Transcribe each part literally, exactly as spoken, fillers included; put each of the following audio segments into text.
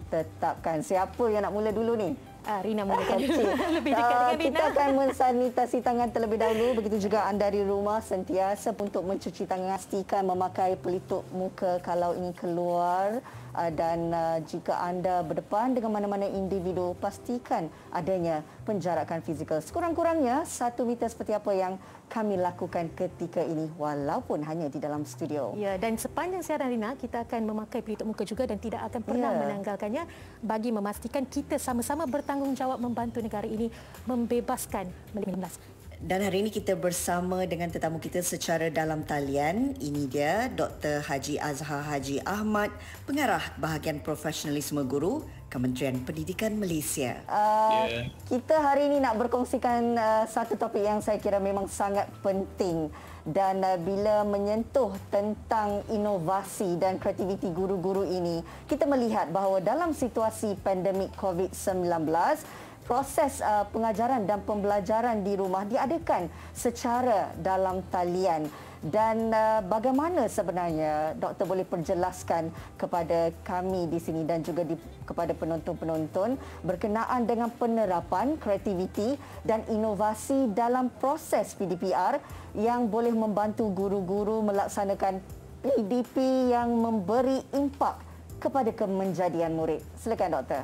ditetapkan. Siapa yang nak mula dulu ni? Ah, Rina mulakan dulu. Lebih dekat dengan Rina. Kita akan mensanitasi tangan terlebih dahulu. Begitu juga anda di rumah sentiasa untuk mencuci tangan. Pastikan memakai pelitup muka kalau ingin keluar. Dan jika anda berdepan dengan mana-mana individu, pastikan adanya penjarakan fizikal. Sekurang-kurangnya satu meter seperti apa yang kami lakukan ketika ini walaupun hanya di dalam studio. Ya, dan sepanjang siaran Rina, kita akan memakai pelitup muka juga dan tidak akan pernah ya. menanggalkannya bagi memastikan kita sama-sama bertanggungjawab membantu negara ini membebaskan covid sembilan belas. Dan hari ini kita bersama dengan tetamu kita secara dalam talian. Ini dia Doktor Haji Azhar Haji Ahmad, Pengarah Bahagian Profesionalisme Guru, Kementerian Pendidikan Malaysia. Uh, yeah. Kita hari ini nak berkongsikan uh, satu topik yang saya kira memang sangat penting. Dan uh, bila menyentuh tentang inovasi dan kreativiti guru-guru ini, kita melihat bahawa dalam situasi pandemik covid sembilan belas, proses uh, pengajaran dan pembelajaran di rumah diadakan secara dalam talian. Dan uh, bagaimana sebenarnya doktor boleh perjelaskan kepada kami di sini dan juga di, kepada penonton-penonton berkenaan dengan penerapan kreativiti dan inovasi dalam proses P D P R yang boleh membantu guru-guru melaksanakan P D P yang memberi impak kepada kemenjadian murid. Silakan doktor.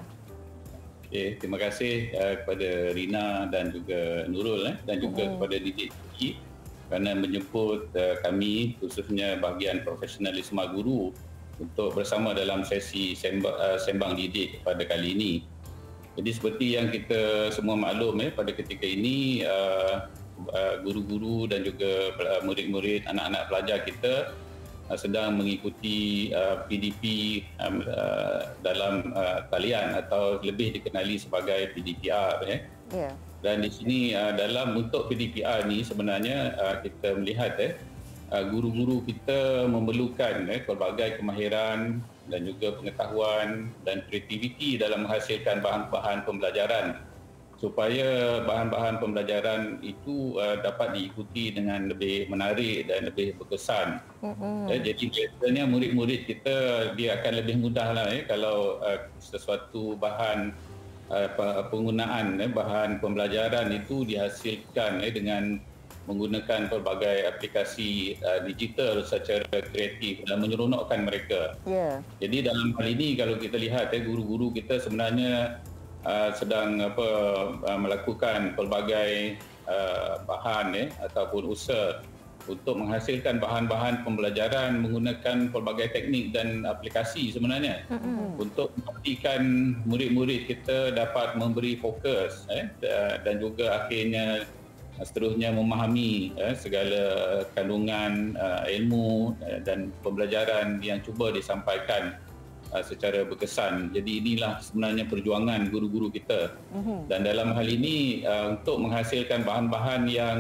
Okay, terima kasih uh, kepada Rina dan juga Nurul eh, dan juga mm-hmm. kepada Didik Tinggi kerana menjemput uh, kami khususnya bahagian profesionalisme guru untuk bersama dalam sesi sembang, uh, sembang didik pada kali ini. Jadi seperti yang kita semua maklum eh, pada ketika ini uh, uh, guru-guru dan juga uh, murid-murid, anak-anak pelajar kita sedang mengikuti uh, P D P um, uh, dalam uh, talian atau lebih dikenali sebagai P D P R. Eh. Yeah. Dan di sini uh, dalam untuk P D P R ni sebenarnya uh, kita melihat eh, uh, guru-guru kita memerlukan eh, pelbagai kemahiran dan juga pengetahuan dan kreativiti dalam menghasilkan bahan-bahan pembelajaran supaya bahan-bahan pembelajaran itu uh, dapat diikuti dengan lebih menarik dan lebih berkesan. Mm-hmm. Eh, jadi biasanya murid-murid kita dia akan lebih mudah lah eh, kalau uh, sesuatu bahan uh, penggunaan eh, bahan pembelajaran itu dihasilkan eh, dengan menggunakan pelbagai aplikasi uh, digital secara kreatif dan menyeronokkan mereka. Yeah. Jadi dalam hal ini kalau kita lihat eh, guru-guru kita sebenarnya Uh, sedang apa uh, melakukan pelbagai uh, bahan eh, ataupun usaha untuk menghasilkan bahan-bahan pembelajaran menggunakan pelbagai teknik dan aplikasi sebenarnya mm-hmm. untuk memastikan murid-murid kita dapat memberi fokus eh, dan juga akhirnya seterusnya memahami eh, segala kandungan uh, ilmu uh, dan pembelajaran yang cuba disampaikan secara berkesan. Jadi inilah sebenarnya perjuangan guru-guru kita. Uh-huh. Dan dalam hal ini uh, untuk menghasilkan bahan-bahan yang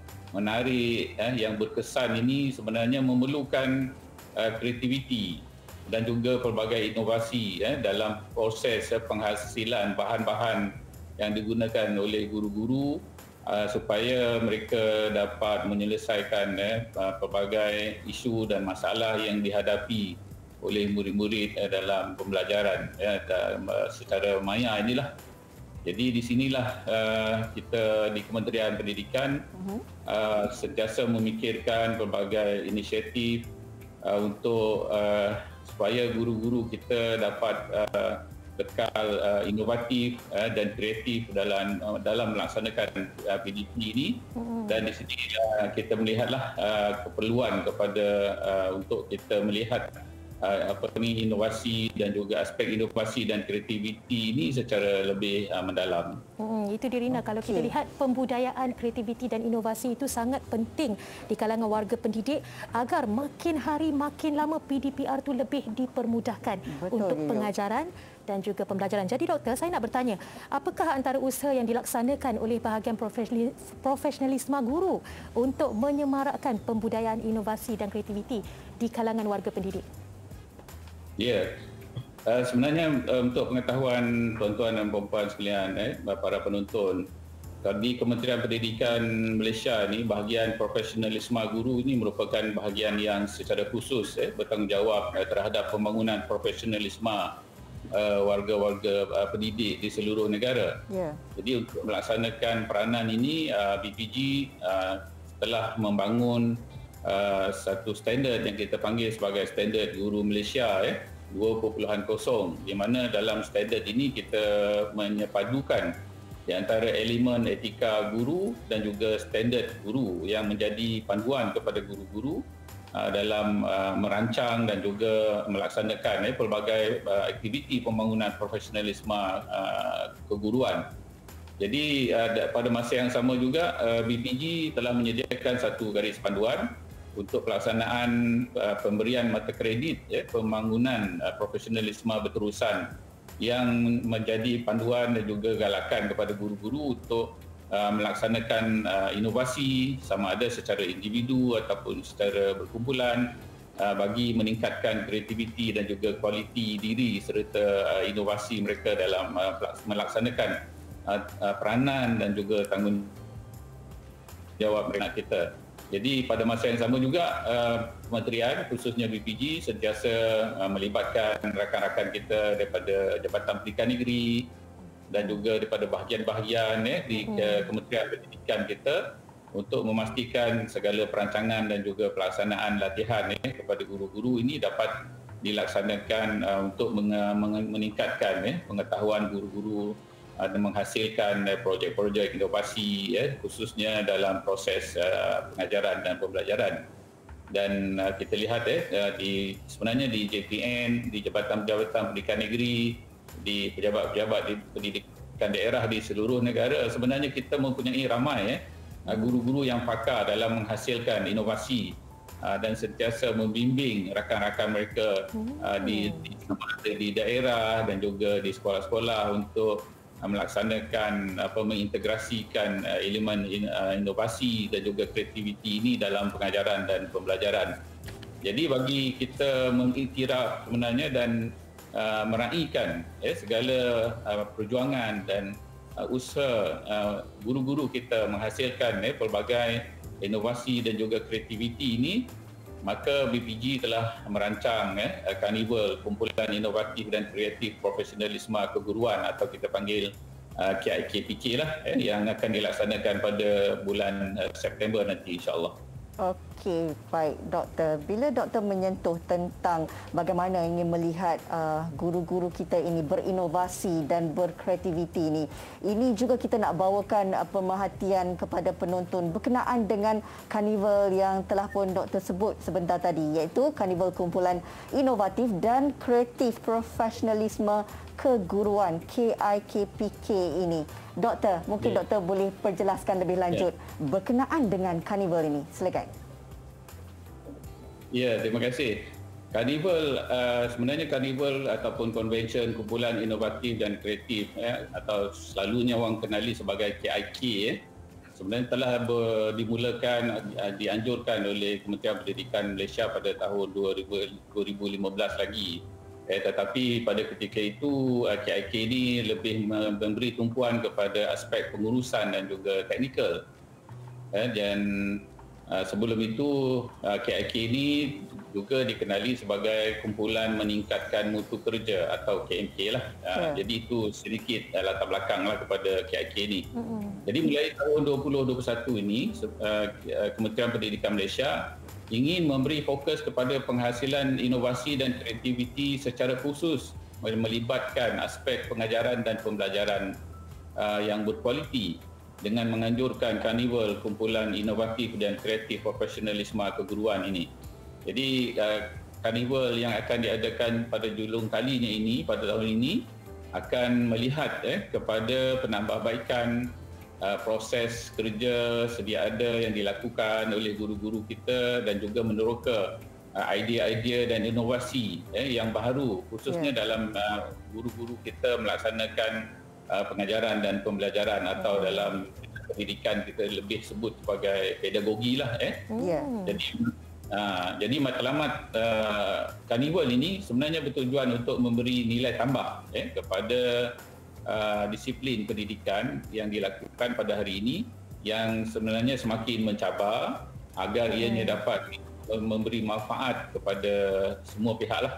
menarik, eh, yang berkesan ini sebenarnya memerlukan uh, kreativiti dan juga pelbagai inovasi eh, dalam proses eh, penghasilan bahan-bahan yang digunakan oleh guru-guru uh, supaya mereka dapat menyelesaikan eh, pelbagai isu dan masalah yang dihadapi oleh murid-murid uh, dalam pembelajaran ya, dalam, uh, secara maya inilah. Jadi di sinilah uh, kita di Kementerian Pendidikan uh-huh. uh, sentiasa memikirkan pelbagai inisiatif uh, untuk uh, supaya guru-guru kita dapat uh, kekal uh, inovatif uh, dan kreatif dalam uh, dalam melaksanakan uh, P D P ini. Uh-huh. Dan di sini uh, kita melihatlah uh, keperluan kepada uh, untuk kita melihat Uh, apa ni inovasi dan juga aspek inovasi dan kreativiti ini secara lebih uh, mendalam. Hmm, itu dia Rina. Okay. Kalau kita lihat pembudayaan kreativiti dan inovasi itu sangat penting di kalangan warga pendidik agar makin hari makin lama P D P R itu lebih dipermudahkan. Betul, untuk ya. pengajaran dan juga pembelajaran. Jadi doktor, saya nak bertanya, apakah antara usaha yang dilaksanakan oleh bahagian profesionalisme guru untuk menyemarakkan pembudayaan inovasi dan kreativiti di kalangan warga pendidik? Ya, uh, sebenarnya uh, untuk pengetahuan tuan-tuan dan puan-puan sekalian, eh, para penonton, di Kementerian Pendidikan Malaysia ni bahagian profesionalisme guru ini merupakan bahagian yang secara khusus eh, bertanggungjawab eh, terhadap pembangunan profesionalisme uh, warga-warga uh, pendidik di seluruh negara. Yeah. Jadi untuk melaksanakan peranan ini, uh, B P G uh, telah membangun uh, satu standard yang kita panggil sebagai standard guru Malaysia eh, dua titik kosong, di mana dalam standard ini kita menyepadukan di antara elemen etika guru dan juga standard guru yang menjadi panduan kepada guru-guru uh, dalam uh, merancang dan juga melaksanakan eh, pelbagai uh, aktiviti pembangunan profesionalisme uh, keguruan. Jadi uh, pada masa yang sama juga uh, B P G telah menyediakan satu garis panduan untuk pelaksanaan uh, pemberian mata kredit eh, pembangunan uh, profesionalisme berterusan yang menjadi panduan dan juga galakan kepada guru-guru untuk uh, melaksanakan uh, inovasi sama ada secara individu ataupun secara berkumpulan uh, bagi meningkatkan kreativiti dan juga kualiti diri serta uh, inovasi mereka dalam uh, melaksanakan uh, uh, peranan dan juga tanggungjawab mereka kita. Jadi pada masa yang sama juga uh, kementerian khususnya B P G sentiasa uh, melibatkan rakan-rakan kita daripada Jabatan Pendidikan Negeri dan juga daripada bahagian-bahagian eh, di uh, Kementerian Pendidikan kita untuk memastikan segala perancangan dan juga pelaksanaan latihan eh, kepada guru-guru ini dapat dilaksanakan uh, untuk meng- meng- meningkatkan eh, pengetahuan guru-guru dan menghasilkan projek-projek inovasi ya, khususnya dalam proses uh, pengajaran dan pembelajaran. Dan uh, kita lihat eh, uh, di sebenarnya di J P N, di Jabatan-Jabatan Pendidikan Negeri, di pejabat-pejabat di pendidikan daerah di seluruh negara, sebenarnya kita mempunyai ramai eh, uh, guru-guru yang pakar dalam menghasilkan inovasi uh, dan sentiasa membimbing rakan-rakan mereka uh, di, di, di daerah dan juga di sekolah-sekolah untuk melaksanakan apa mengintegrasikan uh, elemen in, uh, inovasi dan juga kreativiti ini dalam pengajaran dan pembelajaran. Jadi bagi kita mengiktiraf sebenarnya dan uh, meraihkan eh, segala uh, perjuangan dan uh, usaha uh, guru-guru kita menghasilkan eh, pelbagai inovasi dan juga kreativiti ini, maka B P G telah merancang eh, karnival kumpulan inovatif dan kreatif profesionalisme keguruan atau kita panggil uh, K I K P K lah eh, yang akan dilaksanakan pada bulan uh, September nanti insya-Allah. Okey, baik doktor. Bila doktor menyentuh tentang bagaimana ingin melihat uh, guru-guru kita ini berinovasi dan berkreativiti ini, ini juga kita nak bawakan uh, pemerhatian kepada penonton berkenaan dengan karnival yang telah pun doktor sebut sebentar tadi, iaitu Karnival Kumpulan Inovatif dan Kreatif Profesionalisme Keguruan K I K P K ini. Doktor, mungkin yeah. doktor boleh perjelaskan lebih lanjut yeah. berkenaan dengan karnival ini. Silakan. Ya, yeah, terima kasih. Karnival uh, sebenarnya karnival ataupun konvensyen kumpulan inovatif dan kreatif ya, atau selalunya orang kenali sebagai K I K ya, sebenarnya telah ber, dimulakan uh, dianjurkan oleh Kementerian Pendidikan Malaysia pada tahun dua ribu lima belas lagi. Eh, tetapi pada ketika itu uh, K I K ini lebih memberi tumpuan kepada aspek pengurusan dan juga teknikal. Eh, dan uh, sebelum itu uh, K I K ini juga dikenali sebagai kumpulan meningkatkan mutu kerja atau K M K lah. Uh, yeah. Jadi itu sedikit uh, latar belakang lah kepada K I K ini. Mm-hmm. Jadi mulai tahun dua ribu dua puluh satu ini uh, Kementerian Pendidikan Malaysia ingin memberi fokus kepada penghasilan inovasi dan kreativiti secara khusus melibatkan aspek pengajaran dan pembelajaran uh, yang berkualiti dengan menganjurkan karnival kumpulan inovatif dan kreatif profesionalisme keguruan ini. Jadi uh, karnival yang akan diadakan pada julung kalinya ini pada tahun ini akan melihat eh, kepada penambahbaikan Uh, proses kerja sedia ada yang dilakukan oleh guru-guru kita dan juga meneroka uh, idea-idea dan inovasi eh, yang baru khususnya yeah. dalam uh, guru-guru kita melaksanakan uh, pengajaran dan pembelajaran atau yeah. dalam pendidikan kita lebih sebut sebagai pedagogi lah eh. Yeah. Jadi uh, jadi matlamat uh, karnival ini sebenarnya bertujuan untuk memberi nilai tambah eh, kepada Uh, disiplin pendidikan yang dilakukan pada hari ini yang sebenarnya semakin mencabar agar ianya dapat memberi manfaat kepada semua pihak lah.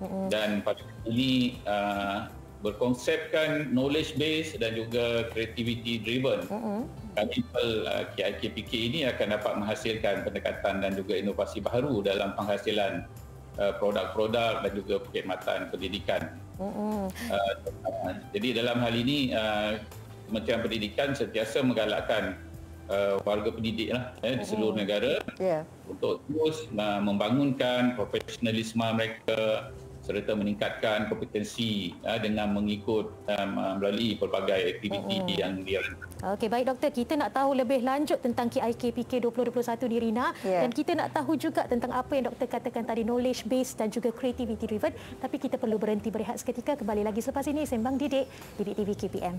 Mm-hmm. Dan pada ini uh, berkonsepkan knowledge base dan juga creativity driven. Mm-hmm. Carnival uh, K I K P K ini akan dapat menghasilkan pendekatan dan juga inovasi baru dalam penghasilan uh, produk-produk dan juga perkhidmatan pendidikan. Mm-hmm. Uh, uh, jadi dalam hal ini uh, Kementerian Pendidikan sentiasa menggalakkan uh, warga pendidik lah, eh, di seluruh negara yeah. untuk terus uh, membangunkan profesionalisme mereka serta meningkatkan kompetensi uh, dengan mengikut um, melalui pelbagai aktiviti mm-hmm. yang dirancang. Okey, baik doktor, kita nak tahu lebih lanjut tentang K I K P K dua ribu dua puluh satu di Rina yeah. dan kita nak tahu juga tentang apa yang doktor katakan tadi, knowledge based dan juga creativity driven, tapi kita perlu berhenti berehat seketika. Kembali lagi selepas ini Sembang Didik, Didik T V K P M.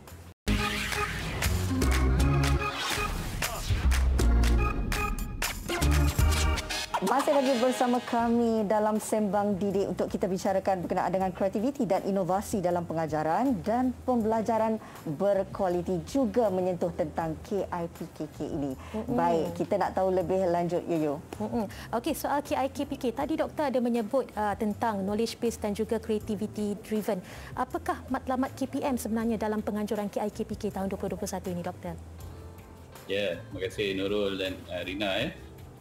Masih lagi bersama kami dalam Sembang Didik untuk kita bicarakan berkenaan dengan kreativiti dan inovasi dalam pengajaran dan pembelajaran berkualiti, juga menyentuh tentang K I P K K ini. Mm-hmm. Baik, kita nak tahu lebih lanjut, Yoyo. Mm-hmm. Okey, soal K I K P K, tadi doktor ada menyebut uh, tentang knowledge based dan juga creativity driven. Apakah matlamat K P M sebenarnya dalam penganjuran K I K P K tahun dua ribu dua puluh satu ini, doktor? Ya, terima kasih Nurul dan uh, Rina. Eh.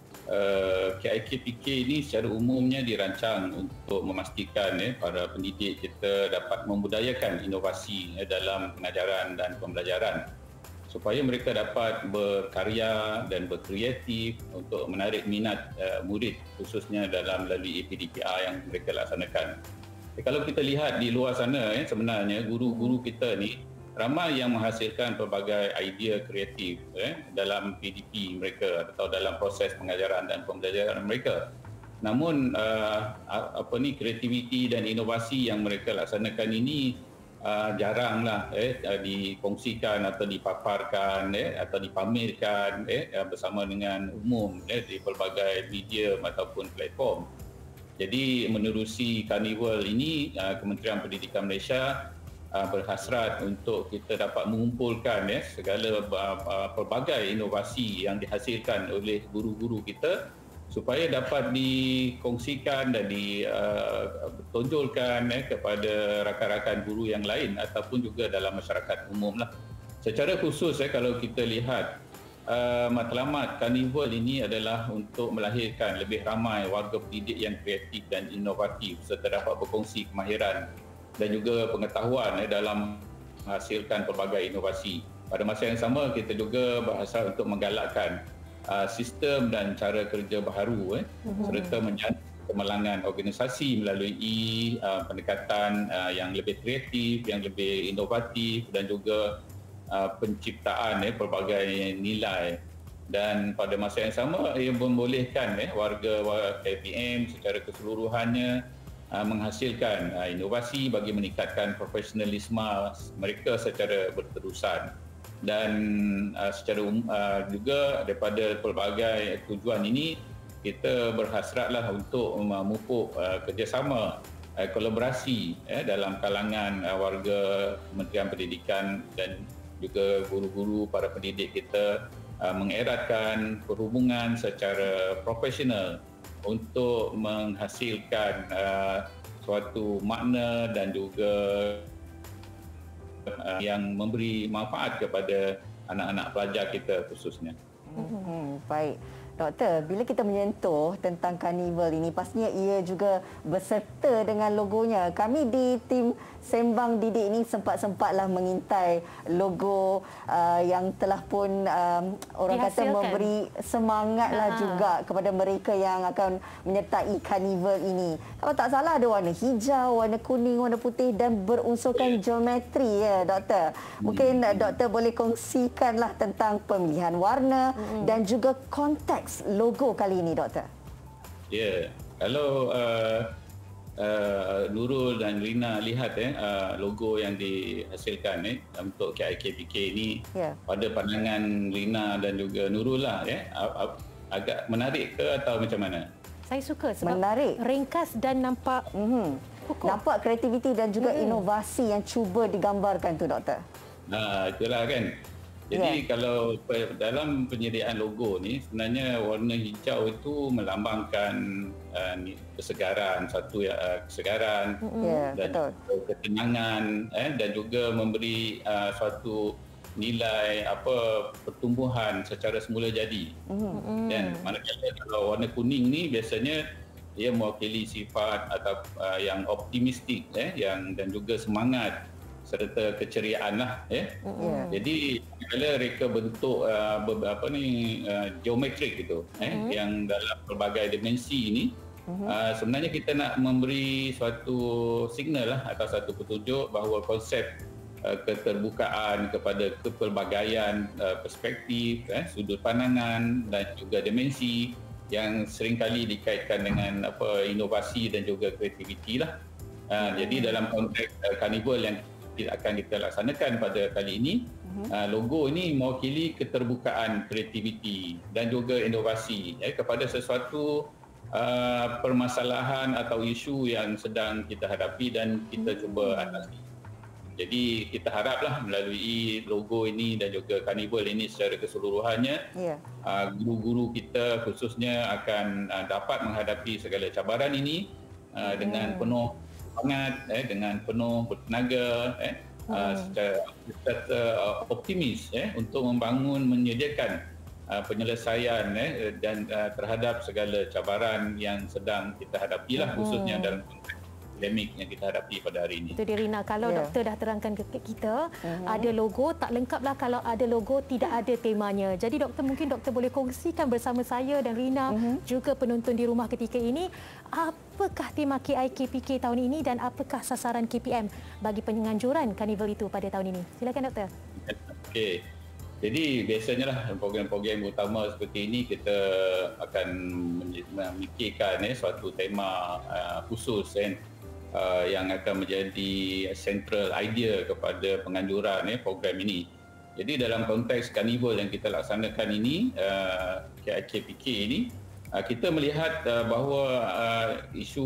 Uh, K I K P K ini secara umumnya dirancang untuk memastikan eh, para pendidik kita dapat membudayakan inovasi eh, dalam pengajaran dan pembelajaran supaya mereka dapat berkarya dan berkreatif untuk menarik minat uh, murid, khususnya dalam melalui A P D P R yang mereka laksanakan. Eh, kalau kita lihat di luar sana, eh, sebenarnya guru-guru kita ni ramai yang menghasilkan pelbagai idea kreatif eh, dalam P D P mereka atau dalam proses pengajaran dan pembelajaran mereka. Namun uh, apa ni kreativiti dan inovasi yang mereka laksanakan ini uh, jaranglah eh, dikongsikan atau dipaparkan eh, atau dipamerkan eh, bersama dengan umum eh, di pelbagai medium ataupun platform. Jadi menerusi Carnival ini, uh, Kementerian Pendidikan Malaysia Uh, berhasrat untuk kita dapat mengumpulkan ya, segala uh, pelbagai inovasi yang dihasilkan oleh guru-guru kita supaya dapat dikongsikan dan ditonjolkan uh, ya, kepada rakan-rakan guru yang lain ataupun juga dalam masyarakat umum lah. Secara khusus ya, kalau kita lihat uh, matlamat Carnival ini adalah untuk melahirkan lebih ramai warga pendidik yang kreatif dan inovatif serta dapat berkongsi kemahiran dan juga pengetahuan eh, dalam menghasilkan pelbagai inovasi. Pada masa yang sama, kita juga berhasrat untuk menggalakkan uh, sistem dan cara kerja baharu eh, mm-hmm. serta menjana kemalangan organisasi melalui uh, pendekatan uh, yang lebih kreatif, yang lebih inovatif dan juga uh, penciptaan eh, pelbagai nilai. Dan pada masa yang sama, ia membolehkan eh, warga K P M secara keseluruhannya Uh, menghasilkan uh, inovasi bagi meningkatkan profesionalisme mereka secara berterusan. Dan uh, secara um, uh, juga daripada pelbagai tujuan ini, kita berhasratlah untuk memupuk uh, kerjasama, uh, kolaborasi eh, dalam kalangan uh, warga Kementerian Pendidikan dan juga guru-guru, para pendidik kita uh, mengeratkan perhubungan secara profesional untuk menghasilkan uh, suatu makna dan juga uh, yang memberi manfaat kepada anak-anak pelajar kita khususnya. Hmm, baik. Doktor, bila kita menyentuh tentang Carnival ini, pastinya ia juga berserta dengan logonya. Kami di tim Sembang Didik ini sempat-sempatlah mengintai logo uh, yang telah pun um, orang kata memberi semangatlah Aha. juga kepada mereka yang akan menyertai Carnival ini. Kalau tak salah ada warna hijau, warna kuning, warna putih dan berunsurkan geometri ya, Doktor. Mungkin hmm. Doktor boleh kongsikanlah tentang pemilihan warna hmm. dan juga konteks logo kali ini, Doktor. Ya, yeah. Kalau uh, uh, Nurul dan Rina lihat eh, uh, logo yang dihasilkan eh, untuk K I K P K ini, yeah. pada pandangan Rina dan juga Nurul lah, eh, agak menarik ke atau macam mana? Saya suka sebab menarik, ringkas dan nampak mm-hmm. nampak kreativiti dan juga mm-hmm. inovasi yang cuba digambarkan tu, Doktor. Nah, itulah kan. Jadi yeah. kalau dalam penyediaan logo ni sebenarnya warna hijau itu melambangkan uh, kesegaran, satu uh, kesegaran yeah, dan betul. ketenangan eh, dan juga memberi uh, suatu nilai apa pertumbuhan secara semula jadi. Mm-hmm. Dan manakala kalau warna kuning ni biasanya dia mewakili sifat atau uh, yang optimistik eh, yang dan juga semangat serta keceriaan lah eh. Yeah. Jadi kalau reka bentuk uh, apa ni uh, geometrik gitu eh mm-hmm. yang dalam pelbagai dimensi ini mm-hmm. uh, sebenarnya kita nak memberi suatu signal lah atau satu petunjuk bahawa konsep uh, keterbukaan kepada kepelbagaian uh, perspektif eh sudut pandangan dan juga dimensi yang seringkali dikaitkan dengan apa inovasi dan juga kreativiti lah. Uh, mm-hmm. Jadi dalam konteks uh, karnival yang akan kita laksanakan pada kali ini, uh-huh. logo ini mewakili keterbukaan kreativiti dan juga inovasi eh, kepada sesuatu uh, permasalahan atau isu yang sedang kita hadapi dan kita uh-huh. cuba atasi. Jadi kita haraplah melalui logo ini dan juga karnival ini secara keseluruhannya, yeah. uh, guru-guru kita khususnya akan uh, dapat menghadapi segala cabaran ini uh, dengan uh-huh. penuh semangat eh dengan penuh bertenaga eh hmm. uh, secara, secara uh, optimis eh untuk membangun menyediakan uh, penyelesaian eh dan uh, terhadap segala cabaran yang sedang kita hadapilah hmm. khususnya dalam konteks pandemik yang kita hadapi pada hari ini. Itu dia Rina, kalau yeah. doktor dah terangkan ke kita uh-huh. ada logo, tak lengkaplah kalau ada logo tidak ada temanya. Jadi doktor mungkin doktor boleh kongsikan bersama saya dan Rina uh-huh. juga penonton di rumah ketika ini apakah tema K I K P K tahun ini dan apakah sasaran K P M bagi penganjuran karnival itu pada tahun ini. Silakan doktor. Okey. Jadi biasanya lah program-program utama seperti ini kita akan memikirkan eh suatu tema uh, khusus eh Uh, yang akan menjadi central idea kepada penganjuran eh, program ini. Jadi dalam konteks karnival yang kita laksanakan ini, uh, K I K P K ini, uh, kita melihat uh, bahawa uh, isu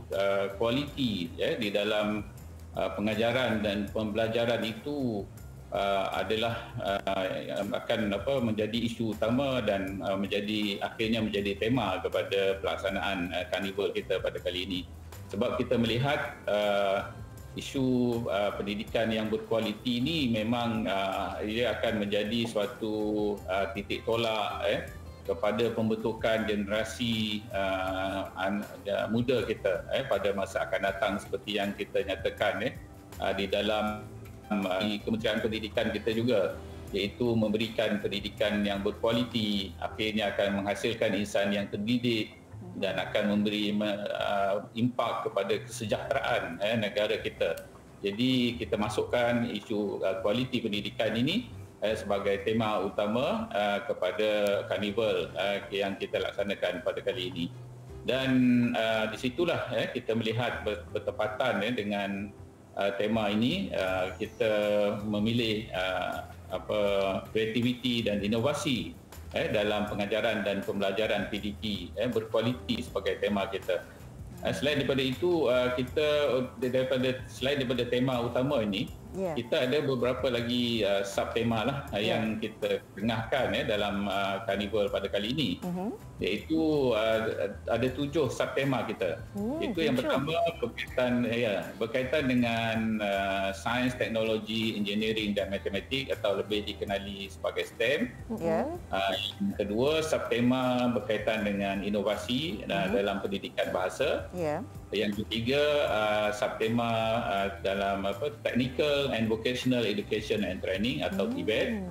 uh, kualiti eh, di dalam uh, pengajaran dan pembelajaran itu uh, adalah uh, akan apa menjadi isu utama dan uh, menjadi akhirnya menjadi tema kepada pelaksanaan uh, karnival kita pada kali ini. Sebab kita melihat uh, isu uh, pendidikan yang berkualiti ini memang uh, ia akan menjadi suatu uh, titik tolak eh, kepada pembentukan generasi uh, an, uh, muda kita eh, pada masa akan datang seperti yang kita nyatakan eh, uh, di dalam uh, di Kementerian Pendidikan kita juga, iaitu memberikan pendidikan yang berkualiti akhirnya akan menghasilkan insan yang terdidik dan akan memberi uh, impak kepada kesejahteraan eh, negara kita. Jadi kita masukkan isu uh, kualiti pendidikan ini eh, sebagai tema utama uh, kepada karnival uh, yang kita laksanakan pada kali ini. Dan uh, di situlah eh, kita melihat bertepatan eh, dengan uh, tema ini, uh, kita memilih uh, apa kreativiti dan inovasi Eh, dalam pengajaran dan pembelajaran P D P eh, berkualiti sebagai tema kita. Eh, selain daripada itu, uh, kita daripada selain daripada tema utama ini, yeah. kita ada beberapa lagi uh, subtema lah uh, yeah. yang kita tengahkan eh, dalam uh, karnival pada kali ini. Uh-huh. Iaitu uh, ada tujuh subtema kita. Uh, Itu yang tujuh. pertama berkaitan ya berkaitan dengan uh, sains, teknologi, engineering dan matematik atau lebih dikenali sebagai STEM. Yeah. Uh, yang kedua, subtema berkaitan dengan inovasi uh, uh-huh. dalam pendidikan bahasa. Yeah. Yang ketiga, uh, subtema uh, dalam apa technical and vocational education and training atau T V E T. Mm.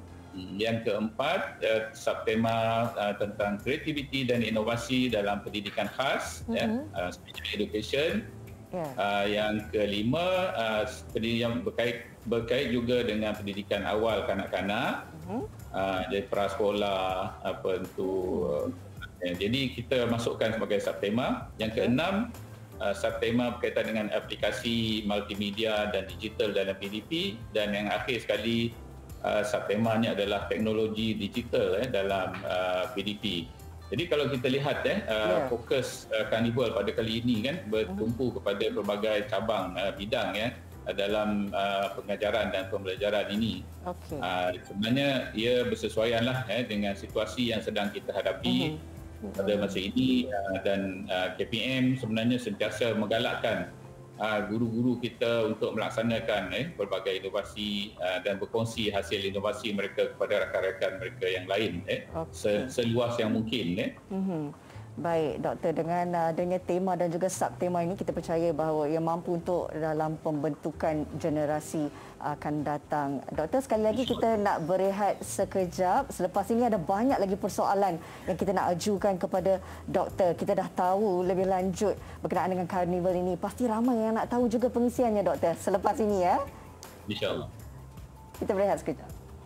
Yang keempat, uh, subtema uh, tentang kreativiti dan inovasi dalam pendidikan khas, mm-hmm. ya, uh, special education. Yeah. Uh, yang kelima, uh, pendidikan berkait berkait juga dengan pendidikan awal kanak-kanak, mm-hmm. uh, jadi prasekolah apa itu. Uh, ya, jadi kita masukkan sebagai subtema. Yang keenam, uh, subtema berkaitan dengan aplikasi multimedia dan digital dalam P D P, dan yang akhir sekali uh, subtemanya adalah teknologi digital eh, dalam uh, P D P. Jadi kalau kita lihat eh uh, yeah. fokus uh, karnival pada kali ini kan bertumpu kepada pelbagai cabang uh, bidang ya. dalam uh, pengajaran dan pembelajaran ini. Okay. Uh, sebenarnya ia bersesuaianlah eh, dengan situasi yang sedang kita hadapi uh-huh. pada masa ini uh, dan uh, K P M sebenarnya sentiasa menggalakkan uh, guru-guru kita untuk melaksanakan eh, pelbagai inovasi uh, dan berkongsi hasil inovasi mereka kepada rakan-rakan mereka yang lain eh, okay. seluas yang mungkin. Eh. Uh-huh. Baik, Doktor, dengan adanya tema dan juga subtema ini kita percaya bahawa ia mampu untuk dalam pembentukan generasi akan datang. Doktor, sekali lagi kita nak berehat sekejap. Selepas ini ada banyak lagi persoalan yang kita nak ajukan kepada Doktor. Kita dah tahu lebih lanjut berkenaan dengan karnival ini. Pasti ramai yang nak tahu juga pengisiannya, Doktor. Selepas ini ya. InsyaAllah. Kita berehat sekejap.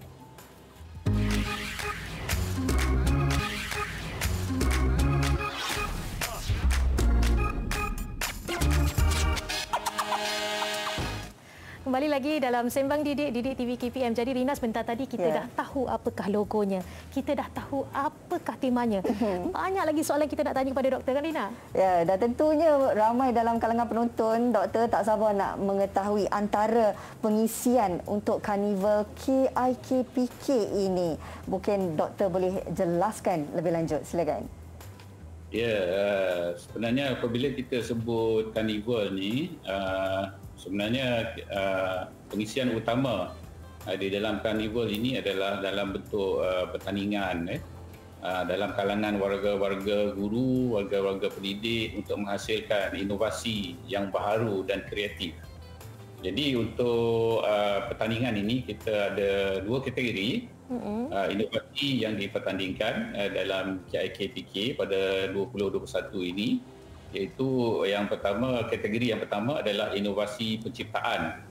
Kembali lagi dalam Sembang Didik, Didik T V K P M. Jadi Rina, sebentar tadi kita yeah. dah tahu apakah logonya. Kita dah tahu apakah temanya. Banyak lagi soalan kita nak tanya kepada Doktor, kan Rina? Ya, dan tentunya ramai dalam kalangan penonton, Doktor tak sabar nak mengetahui antara pengisian untuk karnival K I K P K ini. Mungkin Doktor boleh jelaskan lebih lanjut. Silakan. Ya, uh, sebenarnya apabila kita sebut karnival ni, uh, sebenarnya uh, pengisian utama uh, di dalam karnival ini adalah dalam bentuk uh, pertandingan eh, uh, dalam kalangan warga-warga guru, warga-warga pendidik untuk menghasilkan inovasi yang baharu dan kreatif. Jadi untuk uh, pertandingan ini kita ada dua kategori mm-hmm. uh, inovasi yang dipertandingkan uh, dalam K I K P K pada dua ribu dua puluh satu ini. Iaitu yang pertama, kategori yang pertama adalah inovasi penciptaan,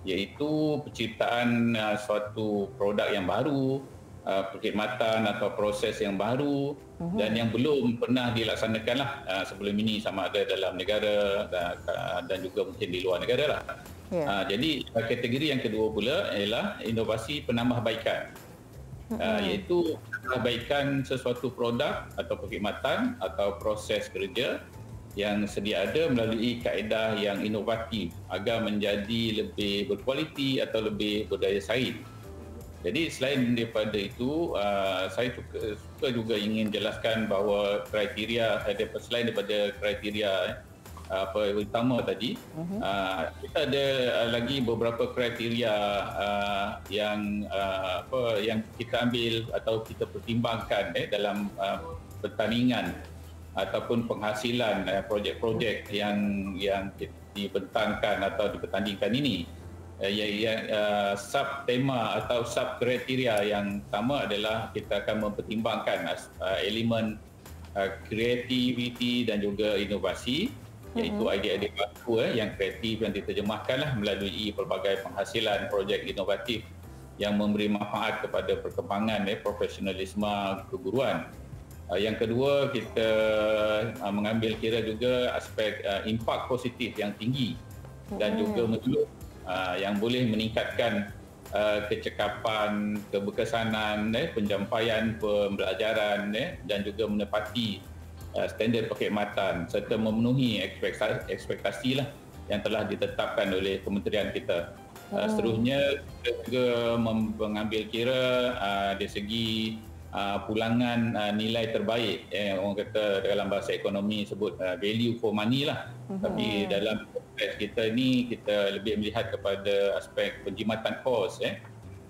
iaitu penciptaan uh, suatu produk yang baru, uh, perkhidmatan atau proses yang baru uh-huh. dan yang belum pernah dilaksanakanlah uh, sebelum ini, sama ada dalam negara dan, uh, dan juga mungkin di luar negara lah. Yeah. Uh, jadi uh, kategori yang kedua pula ialah inovasi penambahbaikan, uh-huh. uh, iaitu penambahbaikan sesuatu produk atau perkhidmatan atau proses kerja yang sedia ada melalui kaedah yang inovatif agar menjadi lebih berkualiti atau lebih berdaya saing. Jadi selain daripada itu, uh, saya suka, suka juga ingin jelaskan bahawa kriteria, selain daripada kriteria uh, apa utama tadi, uh-huh. uh, kita ada uh, lagi beberapa kriteria uh, yang uh, apa yang kita ambil atau kita pertimbangkan eh, dalam uh, pertandingan ataupun penghasilan uh, projek-projek yang yang dibentangkan atau dipertandingkan ini. Uh, yang uh, sub tema atau sub kriteria yang pertama adalah kita akan mempertimbangkan uh, elemen uh, kreativiti dan juga inovasi, iaitu uh-huh. idea-idea baru eh, yang kreatif yang diterjemahkanlah melalui pelbagai penghasilan projek inovatif yang memberi manfaat kepada perkembangan eh, profesionalisme keguruan. Uh, yang kedua, kita uh, mengambil kira juga aspek uh, impak positif yang tinggi dan hmm. juga menurut uh, yang boleh meningkatkan uh, kecekapan, keberkesanan, eh, penyampaian pembelajaran eh, dan juga menepati uh, standard perkhidmatan serta memenuhi ekspektasi, ekspektasi lah yang telah ditetapkan oleh kementerian kita. Uh, seterusnya, kita juga mengambil kira uh, dari segi Uh, pulangan uh, nilai terbaik, eh, orang kata dalam bahasa ekonomi sebut uh, value for money lah. Mm-hmm. Tapi dalam proses kita ni kita lebih melihat kepada aspek penjimatan kos eh,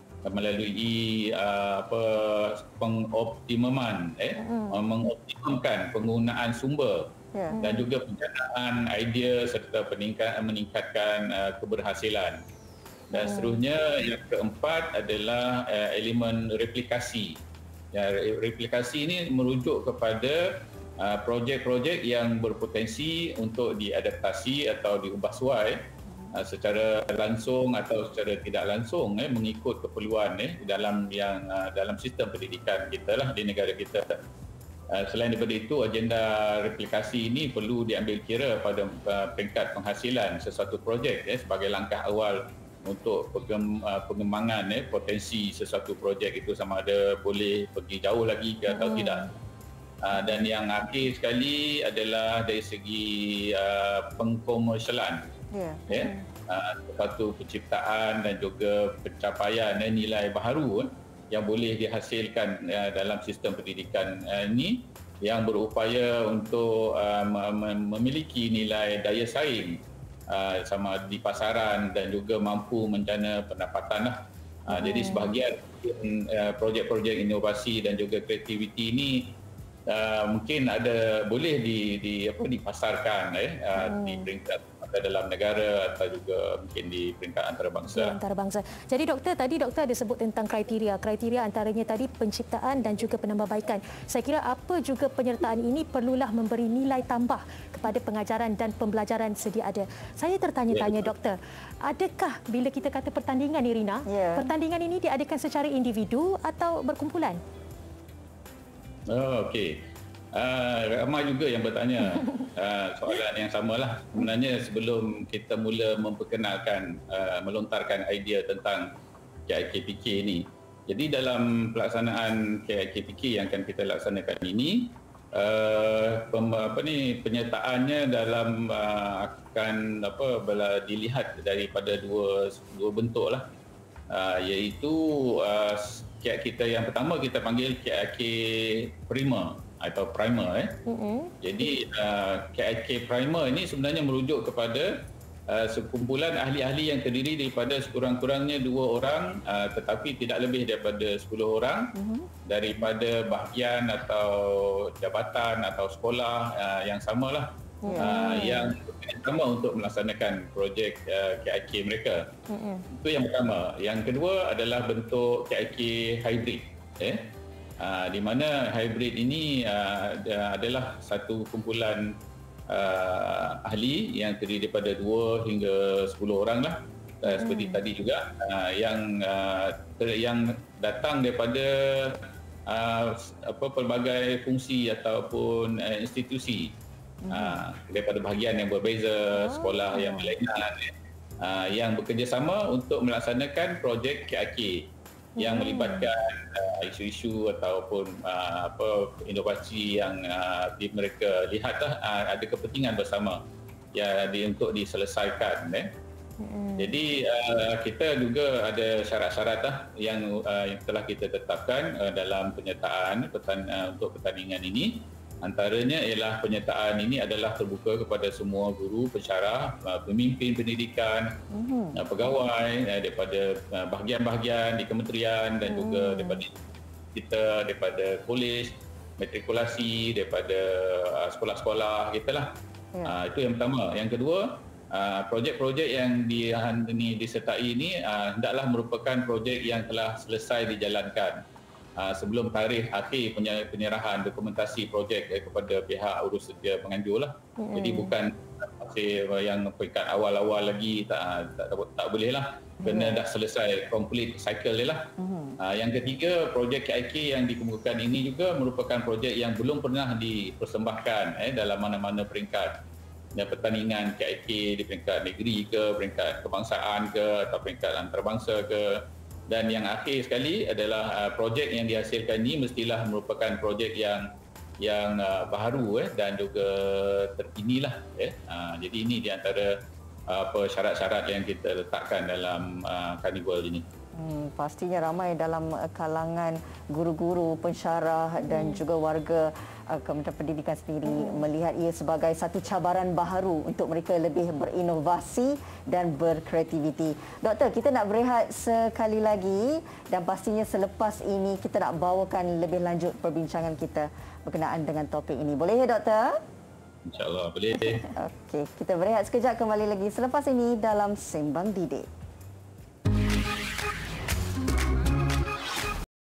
melalui uh, apa pengoptimuman eh, mm-hmm. mengoptimumkan penggunaan sumber yeah. dan juga penjanaan idea serta peningkat, meningkatkan uh, keberhasilan. Dan mm-hmm. seterusnya yang keempat adalah uh, elemen replikasi. Ya, replikasi ini merujuk kepada uh, projek-projek yang berpotensi untuk diadaptasi atau diubah suai uh, secara langsung atau secara tidak langsung eh, mengikut keperluan eh, dalam yang uh, dalam sistem pendidikan kita lah di negara kita. Uh, selain daripada itu, agenda replikasi ini perlu diambil kira pada uh, peringkat penghasilan sesuatu projek eh, sebagai langkah awal untuk pengembangan eh, potensi sesuatu projek itu sama ada boleh pergi jauh lagi ke atau hmm. tidak. Uh, dan yang akhir sekali adalah dari segi uh, pengkomersialan. Yeah. Yeah. uh, suatu penciptaan dan juga pencapaian eh, nilai baharu eh, yang boleh dihasilkan uh, dalam sistem pendidikan uh, ini yang berupaya untuk uh, memiliki nilai daya saing uh, sama di pasaran dan juga mampu menjana pendapatan lah. Uh, hmm. Jadi sebahagian uh, projek-projek inovasi dan juga kreativiti ini uh, mungkin ada boleh di, di apa dipasarkan eh, uh, hmm. di peringkat dalam negara atau juga mungkin di peringkat antarabangsa. Antarabangsa. Jadi doktor, tadi doktor ada sebut tentang kriteria. Kriteria antaranya tadi penciptaan dan juga penambahbaikan. Saya kira apa juga penyertaan ini perlulah memberi nilai tambah kepada pengajaran dan pembelajaran sedia ada. Saya tertanya-tanya ya, doktor, adakah bila kita kata pertandingan ni Rina, ya. pertandingan ini diadakan secara individu atau berkumpulan? Oh, okey. Uh, ramai juga yang bertanya uh, soalan yang samalah. Sebenarnya sebelum kita mula memperkenalkan, uh, melontarkan idea tentang K I K P K ini, jadi dalam pelaksanaan K I K P K yang akan kita laksanakan ini, uh, pem, apa ni penyertaannya dalam uh, akan apa bela, dilihat daripada dua dua bentuk lah, uh, iaitu uh, K I K kita yang pertama kita panggil K I K Primer atau primer eh. Mm-hmm. Jadi uh, K I K primer ini sebenarnya merujuk kepada uh, sekumpulan ahli-ahli yang terdiri daripada sekurang-kurangnya dua orang uh, tetapi tidak lebih daripada sepuluh orang mm-hmm. daripada bahagian atau jabatan atau sekolah uh, yang samalah mm-hmm. uh, yang sama untuk melaksanakan projek uh, K I K mereka. Mm-hmm. Itu yang pertama. Yang kedua adalah bentuk K I K hybrid eh. Uh, di mana hybrid ini uh, adalah satu kumpulan uh, ahli yang terdiri daripada dua hingga sepuluh orang lah, uh, seperti hmm. tadi juga uh, yang uh, yang datang daripada uh, apa pelbagai fungsi ataupun uh, institusi hmm. uh, daripada bahagian yang berbeza, oh. sekolah yang berlainan uh, yang bekerjasama untuk melaksanakan projek K I K yang melibatkan uh, isu-isu ataupun uh, apa inovasi yang uh, di mereka lihatlah uh, ada kepentingan bersama ya di, untuk diselesaikan eh. Hmm. Jadi uh, kita juga ada syarat-syarat lah yang uh, yang telah kita tetapkan uh, dalam penyertaan pertan, uh, untuk pertandingan ini. Antaranya ialah penyertaan ini adalah terbuka kepada semua guru, pensyarah, pemimpin pendidikan, mm-hmm. pegawai daripada bahagian-bahagian di kementerian dan mm. juga daripada kita, daripada kolej, matrikulasi, daripada sekolah-sekolah kita lah. Yeah. Uh, itu yang pertama. Yang kedua, uh, projek-projek yang di, di, disertai ini uh, hendaklah merupakan projek yang telah selesai dijalankan Uh, sebelum tarikh akhir penyerahan dokumentasi projek eh, kepada pihak urus sedia penganjur lah. Mm-hmm. Jadi bukan masih yang peringkat awal-awal lagi tak tak, tak, tak boleh lah. Kena mm-hmm. dah selesai complete cycle dia lah. Mm-hmm. Uh, yang ketiga, projek K I K yang dikemukakan ini juga merupakan projek yang belum pernah dipersembahkan eh, dalam mana-mana peringkat. Ya, pertandingan K I K di peringkat negeri ke, peringkat kebangsaan ke atau peringkat antarabangsa ke. Dan yang akhir sekali adalah uh, projek yang dihasilkan ini mestilah merupakan projek yang yang uh, baharu eh, dan juga terkinilah. Eh. Uh, jadi ini di antara uh, apa syarat-syarat yang kita letakkan dalam uh, karnival ini. Hmm, pastinya ramai dalam kalangan guru-guru, pensyarah dan hmm. juga warga uh, Kementerian Pendidikan sendiri hmm. melihat ia sebagai satu cabaran baharu untuk mereka lebih berinovasi dan berkreativiti. Doktor, kita nak berehat sekali lagi dan pastinya selepas ini kita nak bawakan lebih lanjut perbincangan kita berkenaan dengan topik ini. Boleh ya, Doktor? InsyaAllah boleh. Okey, kita berehat sekejap, kembali lagi selepas ini dalam Sembang Didik.